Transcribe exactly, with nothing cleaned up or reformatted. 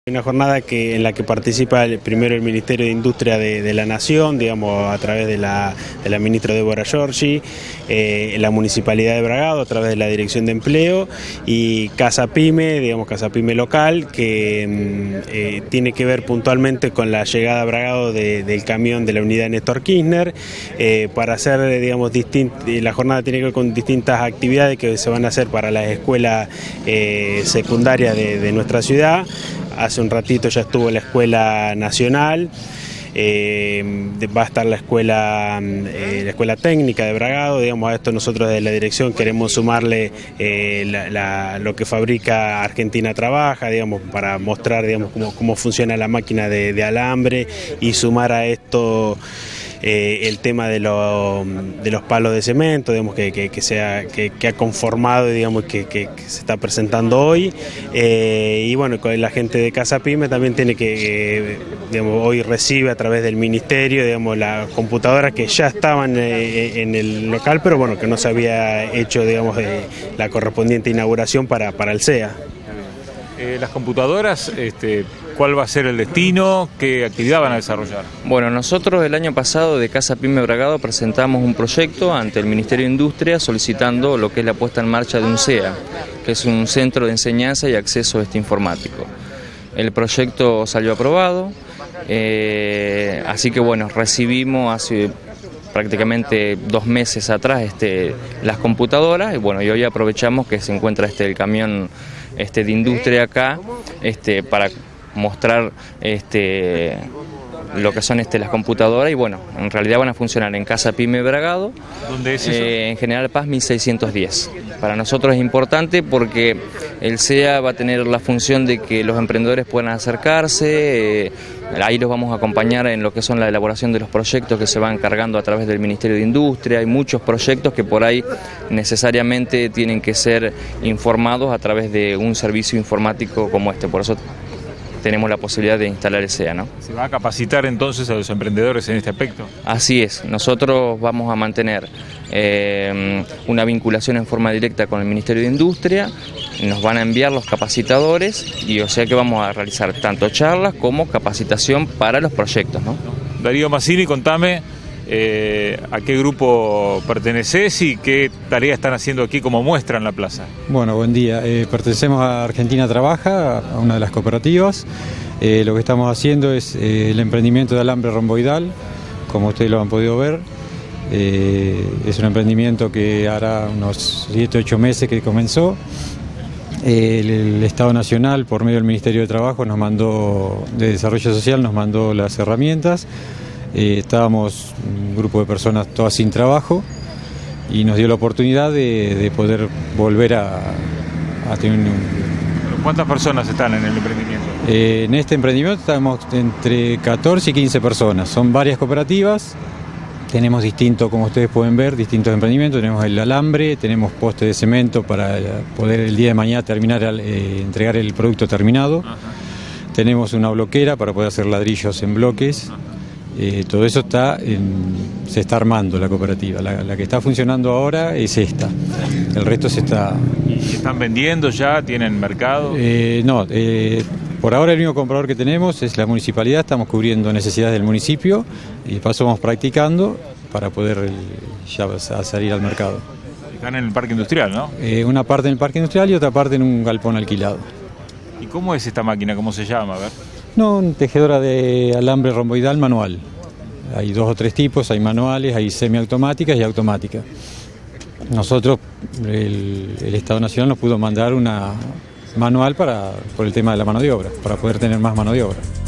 Una jornada que, en la que participa el, primero el Ministerio de Industria de, de la Nación, digamos a través de la, de la ministra Débora Giorgi, eh, la Municipalidad de Bragado a través de la Dirección de Empleo y Casa Pyme, digamos Casa Pyme local, que eh, tiene que ver puntualmente con la llegada a Bragado de, del camión de la unidad Néstor Kirchner, eh, para hacer, digamos, la jornada tiene que ver con distintas actividades que se van a hacer para las escuelas eh, secundarias de, de nuestra ciudad. Hace un ratito ya estuvo la Escuela Nacional, eh, va a estar la escuela, eh, la escuela técnica de Bragado. Digamos, a esto nosotros desde la dirección queremos sumarle eh, la, la, lo que fabrica Argentina Trabaja, digamos, para mostrar, digamos, cómo, cómo funciona la máquina de, de alambre y sumar a esto Eh, el tema de, lo, de los palos de cemento, digamos, que, que, que, sea, que, que ha conformado, digamos, que, que, que se está presentando hoy, eh, y bueno, con la gente de Casa Pyme también tiene que, digamos, hoy recibe a través del ministerio, digamos, las computadoras que ya estaban eh, en el local, pero bueno, que no se había hecho, digamos, eh, la correspondiente inauguración para, para el C E A. Eh, las computadoras, este, ¿cuál va a ser el destino? ¿Qué actividad van a desarrollar? Bueno, nosotros el año pasado de Casa Pyme Bragado presentamos un proyecto ante el Ministerio de Industria solicitando lo que es la puesta en marcha de un C E A, que es un centro de enseñanza y acceso a este informático. El proyecto salió aprobado, eh, así que bueno, recibimos hace prácticamente dos meses atrás este, las computadoras y bueno, y hoy aprovechamos que se encuentra este, el camión este, de industria acá este, para mostrar este, lo que son este, las computadoras y bueno, en realidad van a funcionar en Casa Pyme Bragado. ¿Dónde es eso? Eh, en General Paz mil seiscientos diez. Para nosotros es importante porque el C E A va a tener la función de que los emprendedores puedan acercarse, eh, ahí los vamos a acompañar en lo que son la elaboración de los proyectos que se van cargando a través del Ministerio de Industria. Hay muchos proyectos que por ahí necesariamente tienen que ser informados a través de un servicio informático como este, por eso tenemos la posibilidad de instalar el C E A, ¿no? ¿Se va a capacitar entonces a los emprendedores en este aspecto? Así es, nosotros vamos a mantener eh, una vinculación en forma directa con el Ministerio de Industria, nos van a enviar los capacitadores y o sea que vamos a realizar tanto charlas como capacitación para los proyectos, ¿no? Darío Mazzini, contame eh, a qué grupo perteneces y qué tareas están haciendo aquí como muestra en la plaza. Bueno, buen día. Eh, pertenecemos a Argentina Trabaja, a una de las cooperativas. Eh, lo que estamos haciendo es eh, el emprendimiento de alambre romboidal, como ustedes lo han podido ver. Eh, es un emprendimiento que hará unos siete ocho meses que comenzó. Eh, el, el Estado Nacional, por medio del Ministerio de Trabajo, nos mandó, de Desarrollo Social, nos mandó las herramientas. Eh, estábamos un grupo de personas todas sin trabajo y nos dio la oportunidad de, de poder volver a, a tener un... ¿Cuántas personas están en el emprendimiento? Eh, en este emprendimiento estamos entre catorce y quince personas, son varias cooperativas, tenemos distintos, como ustedes pueden ver, distintos emprendimientos, tenemos el alambre, tenemos postes de cemento para poder el día de mañana terminar, eh, entregar el producto terminado. Ajá. Tenemos una bloquera para poder hacer ladrillos en bloques. Ajá. Eh, todo eso está en, se está armando la cooperativa, la, la que está funcionando ahora es esta, el resto se está... ¿Y están vendiendo ya? ¿Tienen mercado? Eh, no, eh, por ahora el único comprador que tenemos es la municipalidad, estamos cubriendo necesidades del municipio y de paso vamos practicando para poder el, ya salir al mercado. Están en el parque industrial, ¿no? Eh, una parte en el parque industrial y otra parte en un galpón alquilado. ¿Y cómo es esta máquina? ¿Cómo se llama? A ver. No, una tejedora de alambre romboidal manual. Hay dos o tres tipos, hay manuales, hay semiautomáticas y automáticas. Nosotros, el, el Estado Nacional nos pudo mandar una manual para, por el tema de la mano de obra, para poder tener más mano de obra.